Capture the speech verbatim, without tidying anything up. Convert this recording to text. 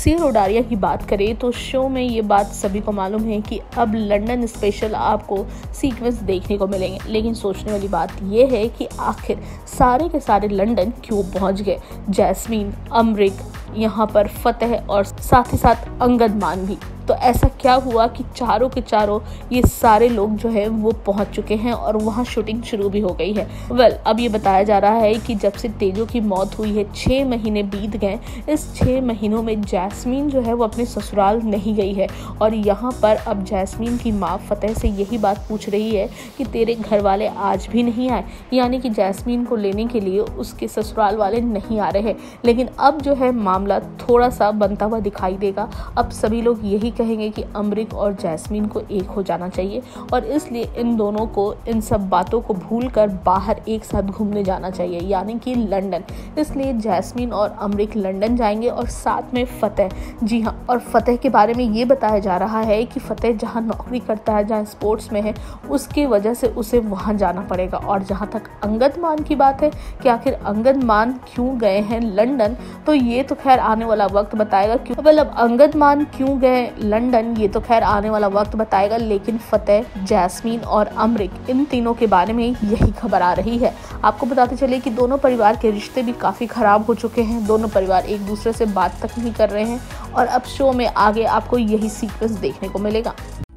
सी रोडारिया की बात करें तो शो में ये बात सभी को मालूम है कि अब लंदन स्पेशल आपको सीक्वेंस देखने को मिलेंगे, लेकिन सोचने वाली बात ये है कि आखिर सारे के सारे लंदन क्यों पहुंच गए। जैस्मीन, अमरिक, यहाँ पर फतेह और साथ ही साथ अंगद मान भी। तो ऐसा क्या हुआ कि चारों के चारों ये सारे लोग जो है वो पहुंच चुके हैं और वहां शूटिंग शुरू भी हो गई है। वेल well, अब ये बताया जा रहा है कि जब से तेजो की मौत हुई है छः महीने बीत गए। इस छः महीनों में जैस्मीन जो है वो अपने ससुराल नहीं गई है और यहाँ पर अब जैस्मीन की माँ फतेह से यही बात पूछ रही है कि तेरे घर वाले आज भी नहीं आए, यानी कि जैस्मीन को लेने के लिए उसके ससुराल वाले नहीं आ रहे। लेकिन अब जो है मामला थोड़ा सा बनता हुआ दिखाई देगा। अब सभी लोग यही कहेंगे कि अमरिक और जैस्मीन को एक हो जाना चाहिए और इसलिए इन दोनों को इन सब बातों को भूलकर बाहर एक साथ घूमने जाना चाहिए, यानी कि लंदन। इसलिए जैस्मीन और अमरिक लंदन जाएंगे और साथ में फतेह। जी हाँ, और फतेह के बारे में ये बताया जा रहा है कि फतेह जहाँ नौकरी करता है, जहाँ स्पोर्ट्स में है, उसकी वजह से उसे वहाँ जाना पड़ेगा। और जहाँ तक अंगद मान की बात है कि आखिर अंगद मान क्यों गए हैं लंदन, तो ये तो खैर आने वाला वक्त बताएगा। क्यों मतलब अंगद मान क्यों गए लंदन, ये तो खैर आने वाला वक्त बताएगा। लेकिन फतेह, जैस्मीन और अमरिक, इन तीनों के बारे में यही खबर आ रही है। आपको बताते चले कि दोनों परिवार के रिश्ते भी काफ़ी ख़राब हो चुके हैं। दोनों परिवार एक दूसरे से बात तक नहीं कर रहे हैं और अब शो में आगे आपको यही सीक्वेंस देखने को मिलेगा।